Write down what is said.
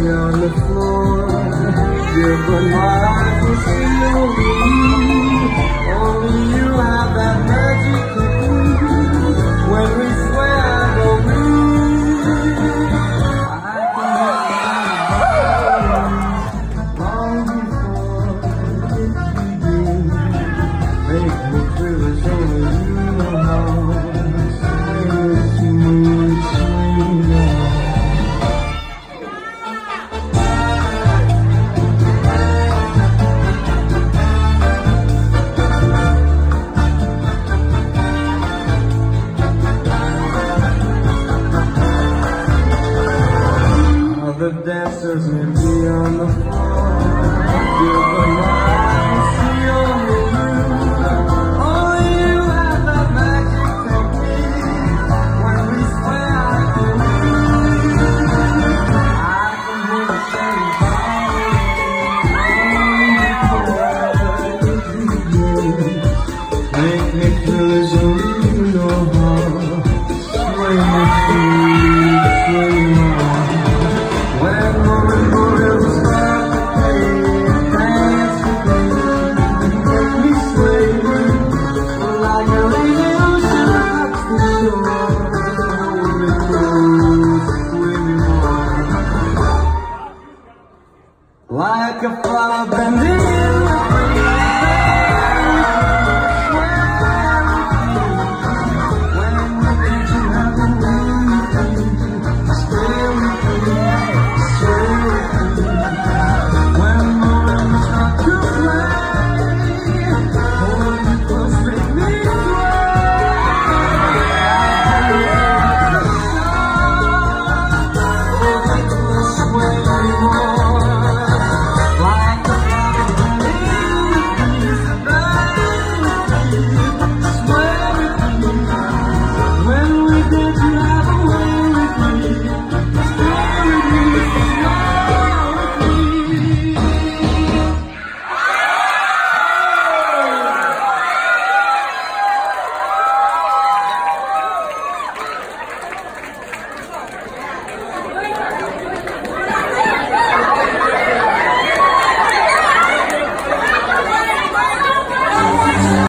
on the floor. Dear, but my eyes will see only you. Only you have that magic technique. When we swear I go weak, I can long before it begins. Make me feel as only you know how. The dancers may be on the floor. You're the light, see only you. Only you have that magic technique. When we swear I can leave, I can hear the same power. Make me feel as only you know how. Sway me free, sway me on. When woman will start to play, dance today, make me sway, like a lady ocean rocks the shore. Hold me close, sway me more, like a flower bent